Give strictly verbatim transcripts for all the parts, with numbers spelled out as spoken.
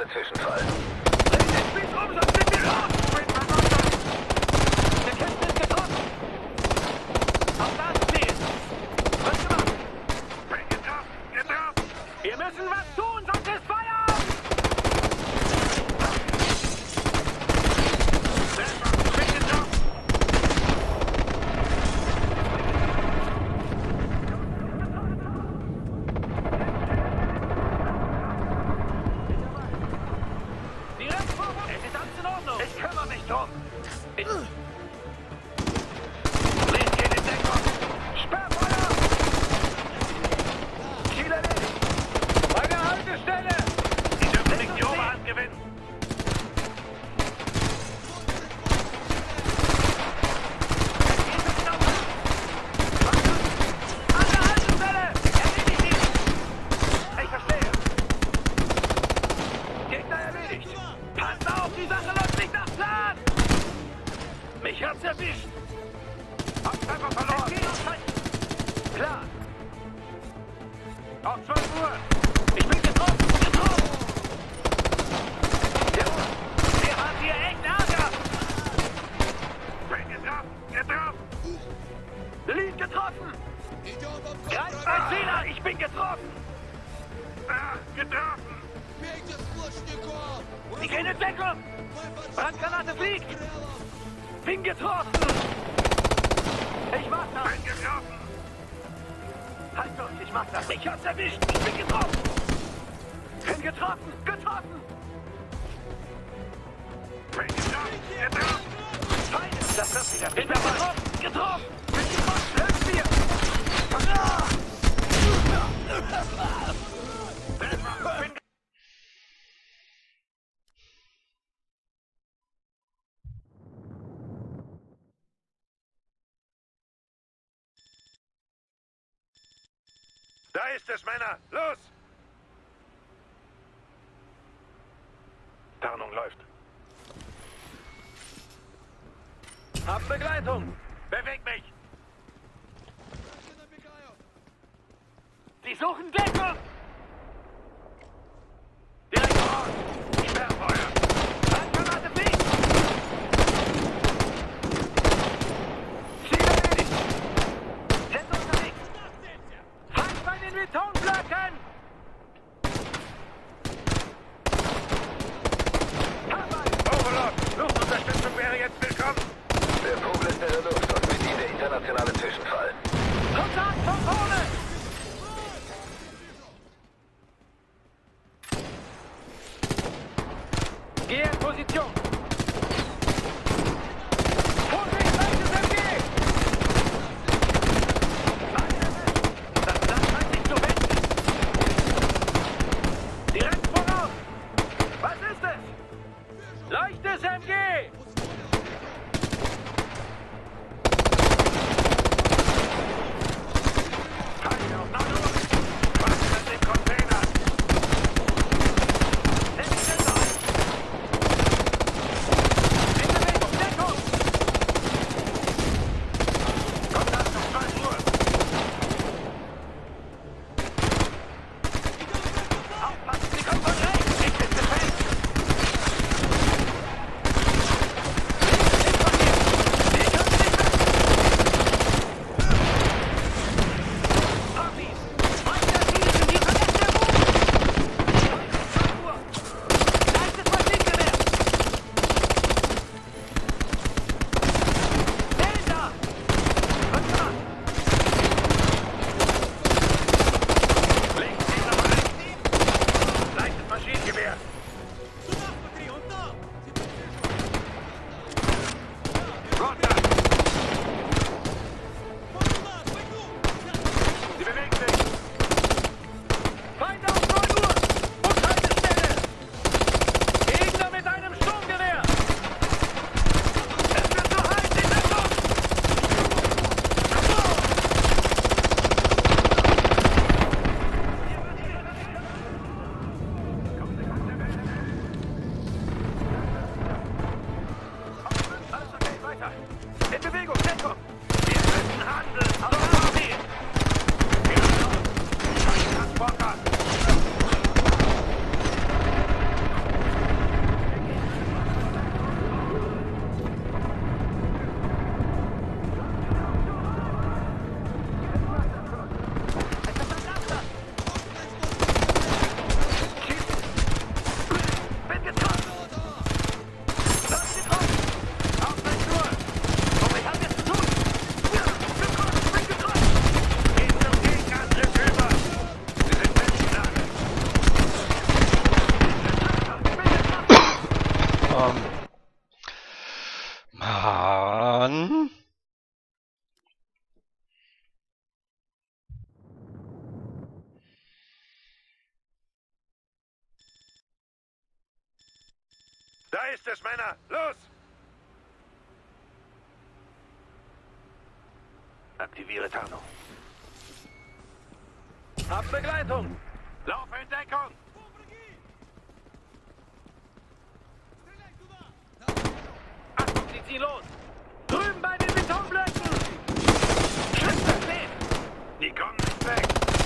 internationale Zwischenfall. Dreh den Spieß um, sonst sind wir raus! Der Kämpfer ist getroffen! Auf das Ziel! Was gemacht? Bin getroffen! Getroffen! Wir müssen was tun, sonst ist Feuer! Bin getroffen! Direkt vor uns! Es ist alles in Ordnung! Ich kümmere mich drum! Ich... Bringt ihn in Deckung! Sperrfeuer! Ziel erledigt! Meine Haltestelle! Sie dürfen nicht die Oberhand gewinnen! An der Haltestelle! Erledigt ihn! Ich verstehe! Gegner erledigt! Passt auf, die Sache läuft nicht nach Plan! Mich hat's erwischt! Haupttreffer verloren! Klar! Auf zwölf Uhr! Ich bin getroffen! Getroffen! Jawohl! Wir haben hier echt Ärger! Bin getroffen! Getroffen! Lead getroffen! Greif Ah, mein Zieler! Ich bin getroffen! ah, getroffen! Ich gehe in Deckung! Brandgranate fliegt! Bin getroffen! Ich mach das! Bin getroffen! Halt durch, ich mach das! Ich hab's erwischt! Ich bin getroffen! Bin getroffen! Getroffen! Bin getroffen! Getroffen! Feinde! Das wird wieder! Ich bin getroffen! Getroffen! Bin getroffen! Helft mir! Ah! Bin Da ist es, Männer! Los! Tarnung läuft. Hab Begleitung! Beweg mich! Sie suchen Deckung! Direkt vor Ort! Sperrfeuer! Brandgranate fliegt! Ziel erledigt! Sind unterwegs! Feind bei den Betonblöcken! Arbeit! Overlord! Luftunterstützung wäre jetzt willkommen! Der Vogel ist in der Luft und mit ihm der internationale Zwischenfall. Kontakt von vorne! Geh in Position! Vorsicht, leichtes M G! Das Land scheint sich zu wenden! Direkt voraus! Was ist es? Leichtes M G! Feinde auf nach oben! Was mit den Containern? Setz dich ein! In Bewegung, Deckung! Kontakt um zwölf Uhr! Aufpassen, sie kommen von rechts! Ich bin gefällt! Links die Nummer eins! Leichtes Maschinengewehr! Roger! Sie bewegt sich! Feinde auf neun Uhr! Bushaltestelle! Gegner mit einem Sturmgewehr! Es wird zu heiß, in Deckung! Alles okay, weiter! In Bewegung, Deckung! Wir müssen handeln! Auf Ziel! Wir sind los! Transporter! Mann. Da ist es, Männer! Los! Aktiviere Tarnung. Hab Begleitung. Laufe in Deckung! Achtung, sie ziehen los. Drüben bei den Betonblöcken. Schütze steht. Die kommen nicht weg!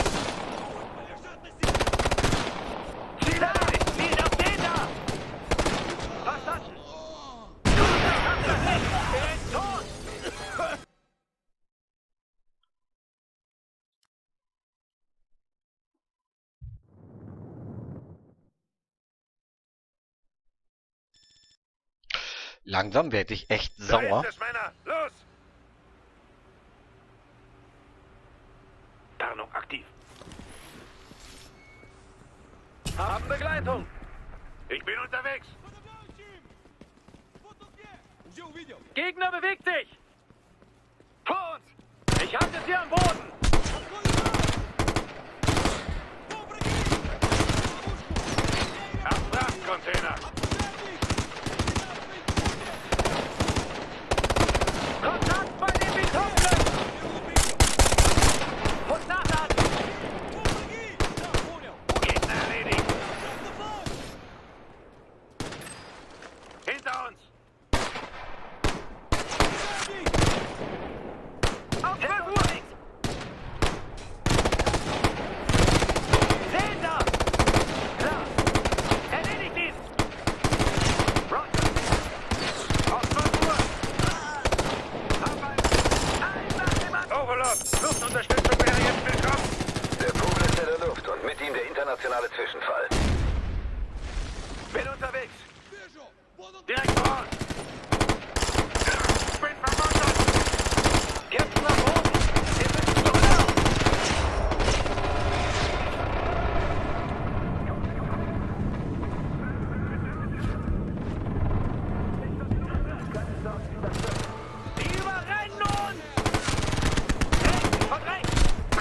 Ziel erledigt. Ziel auf den da. Verstanden. Er ist tot. Langsam werde ich echt Da sauer. ist es, Männer! Los! Tarnung aktiv. Haben Begleitung. Ich bin unterwegs! Gegner bewegt sich. Vor uns. Ich halte sie am Boden. Abwrackcontainer! Kontakt bei den Betonblöcken. Und nachladen. Gegner erledigt! Hinter uns! Auf zwölf Uhr. Sehen da. Klar. Erledigt dies. Roger! Auf zwölf Uhr! Overlord! Luftunterstützung wäre jetzt willkommen! Der Vogel ist in der Luft und mit ihm der internationale Zwischenfall. Bin unterwegs! Direkt vor uns! Bin verwundert! Jetzt nach oben. Wir müssen zurück. Die überrennen uns. Rechts und rechts.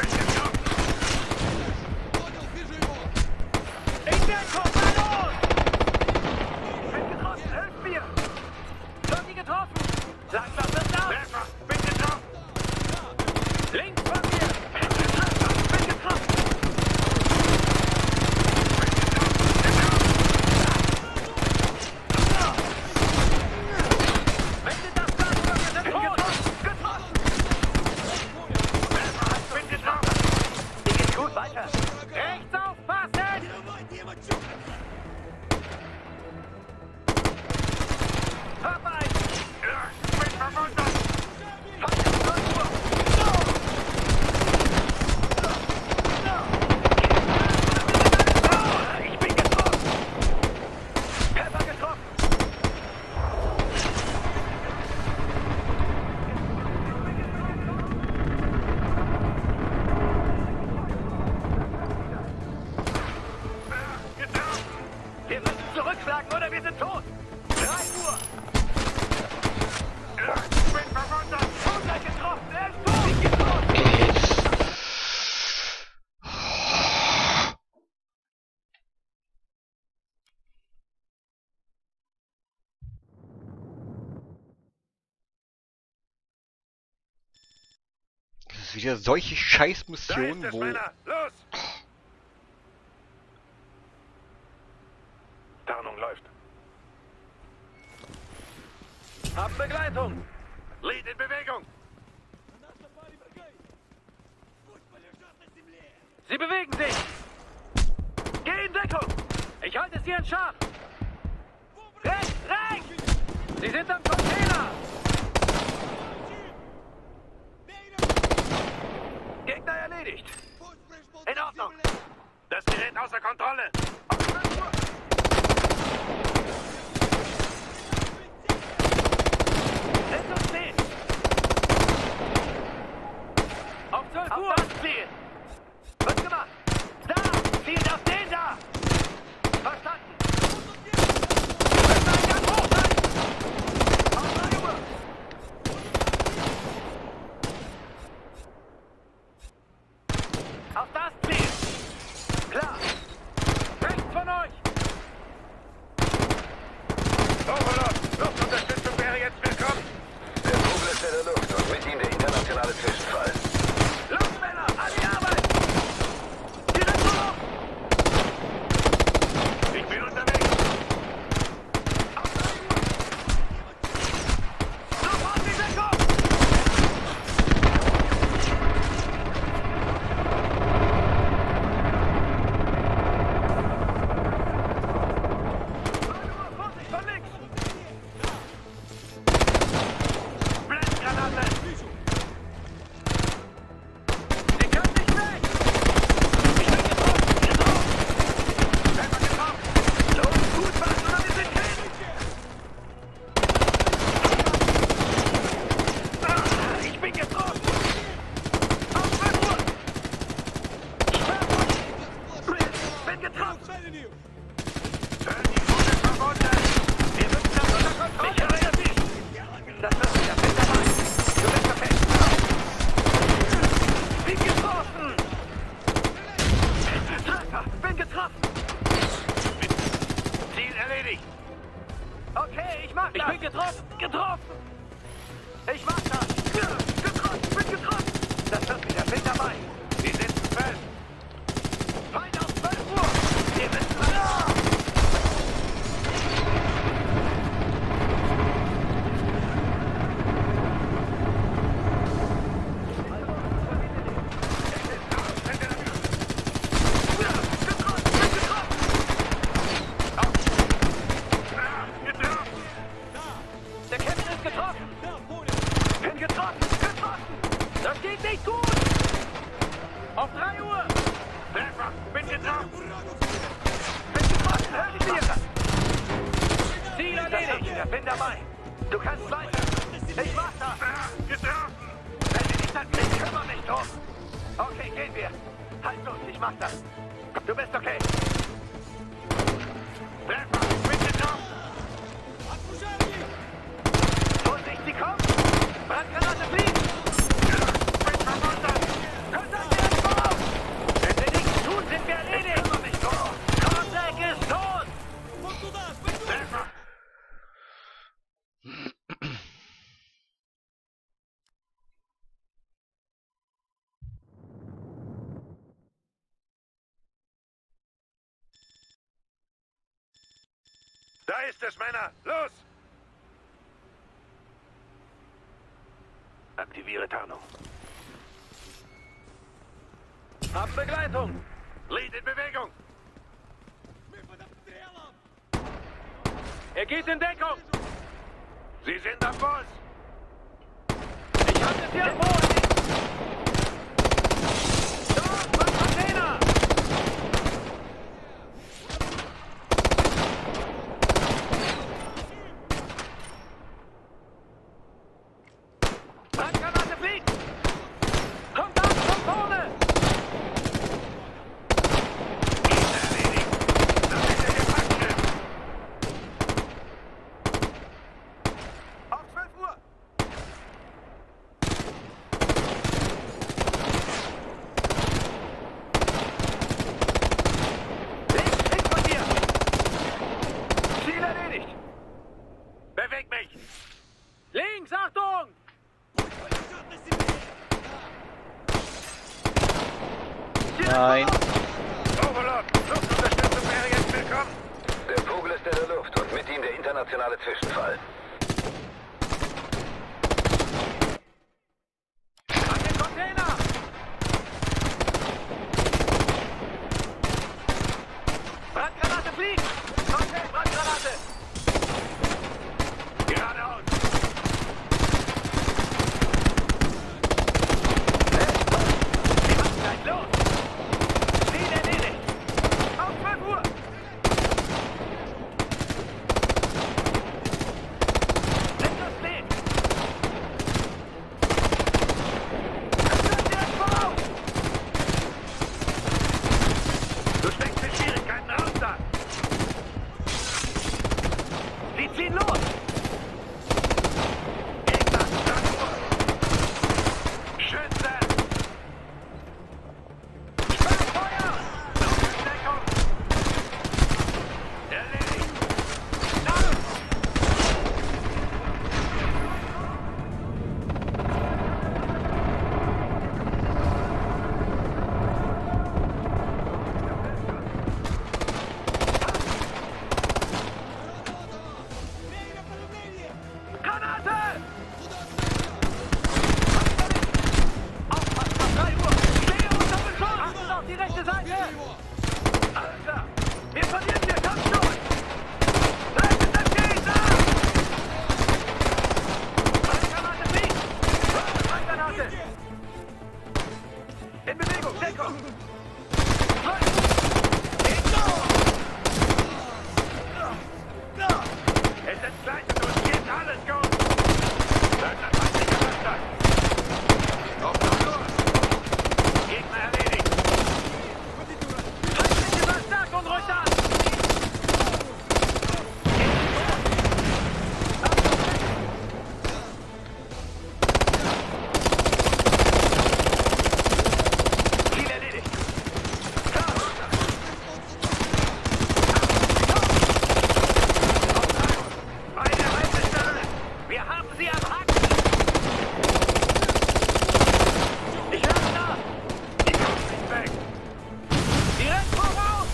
Ich werde kommen. Los. Bin getroffen. Hilf mir. Schon die getroffen. Langsam wird nach. Werfer! Bin getroffen! Links von mir! Bin getroffen! Bin getroffen! Wende das Gas, wir sind tot! Getroffen! Werfer! Bin getroffen! Dir geht's gut, weiter! Rechts aufpassen! Hör mal! Bin verwundert! Ich bin getroffen! Pepper getroffen! Getroffen! Wir müssen zurückschlagen oder wir sind tot! drei Uhr! Bin verwundert! Hunter getroffen! Er ist tot! Ich getroffen! Das ist wieder solche Da ist Scheißmissionen, es, wo... Männer! Los! Tarnung läuft. Haben Begleitung! Lead in Bewegung! Sie bewegen sich! Geh in Deckung! Ich halte sie in Schach! Rechts, rechts! Sie sind am Container! Gegner erledigt! In Ordnung! Das Gerät außer Kontrolle! Auf zwölf Uhr! Hinter uns zehn! Auf zwölf Uhr! Auf das Ziel! Wird gemacht! Da! Zielt auf den da! Verstanden! Wir müssen einen Gang hoch sein! Auf drei internationale Zwischenfall. Los, Männer, an die Arbeit! Direkt hoch! Ich bin unterwegs! Auf drei Uhr! Sofort die Deckung! neun Uhr, Vorsicht, von links! Blendgranate! Sie können nicht weg! Ich bin getroffen! Getroffen! Treffer getroffen! Los, gut was, oder wir sind hin! Ah, ich bin getroffen! Auf zwei Uhr! Schwerpunkt! Mist, bin getroffen! Hören die Fuße verbunden! Wir müssen das unter Kontrolle! Ich höre dich! Das wird wieder mit dabei! Du bist okay! Bin getroffen! Treffer! Bin getroffen! Ziel erledigt! Okay, ich mach das! Ich bin getroffen! Getroffen! Ich mach das! Getroffen! Bin getroffen! Das wird wieder mit dabei! Sie sitzen fest! Feind auf zwölf Uhr! Wir müssen weiter! Der Captain ist getroffen! Bin getroffen! Getroffen! Das geht nicht gut! Auf drei Uhr! Treffer! Bin getroffen! Bin getroffen! Hör die Tiere! Ziel erledigt! Bin dabei! Du kannst weiter! Ich mach das! Getroffen! Wenn sie nicht hatten, ich kümmere mich drum! Okay, gehen wir! Halt los, ich mach das! Du bist okay! Treffer! Bin getroffen! Vorsicht, sie kommt! Brandgranate fliegt! Bin verwundert! Kontakt direkt voraus! Wenn wir nichts tun, sind wir erledigt! Ich kümmere mich drum! Kontakt ist tot! Treffer! Da ist es, Männer! Los! Aktiviere Tarnung. Hab Begleitung! Lead in Bewegung! Er geht in Deckung! Sie sind am Kurs! Ich halte Sie am Boot! Dort, beim Container! Brandgranate fliegt! Kommt ab, von vorne! Ist erledigt! Das ist der Gefangene! Auf zwölf Uhr! Links, links von dir! Ziel erledigt! Beweg mich! Links, Achtung! Nein. Overlord, Luftunterstützung wäre jetzt willkommen. Der Vogel ist in der Luft und mit ihm der internationale Zwischenfall. An den Container! Brandgranate fliegt! Cocktail, Brandgranate! Geradeaus! Sie machen gleich los! Ziel erledigt! Auf zwölf Uhr! am Haken! Ich lande da! Ich komm nicht weg! Direkt voraus!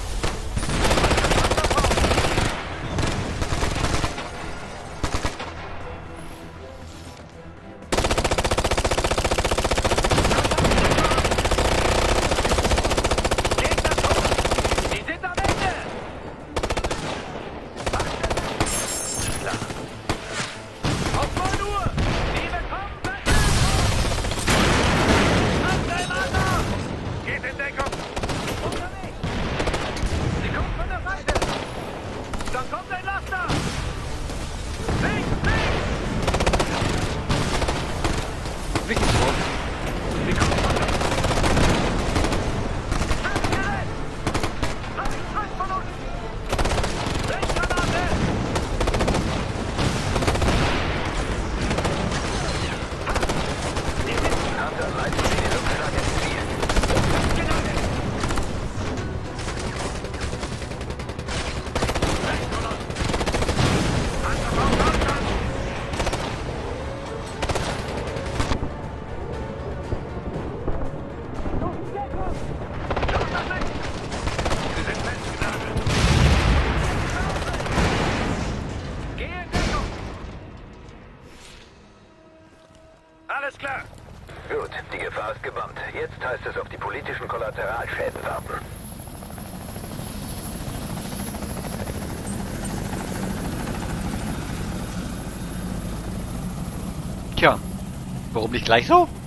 Gegner tot! Die sind am Ende! Klar. Auf neun Uhr! Die bekommen Anteilmann! Geht in Deckung! Unterwegs! Sie kommt von der Seite! Dann kommt ein Laster! Links, links! Wirklich so. Sie kommt von links! Festgerät! Hab ich Zeit von uns! Blechgranate! Hunter, leiten Sie die Rückschlag ins Ziel. Festgenagelt! Rechts von uns! Panzer braucht Abstand! Schaut das nicht! Sie sind festgenagelt! Geh in Deckung! Alles klar! Gut, die Gefahr ist gebannt. Jetzt heißt es auf die politischen Kollateralschäden warten. Tja, warum nicht gleich so?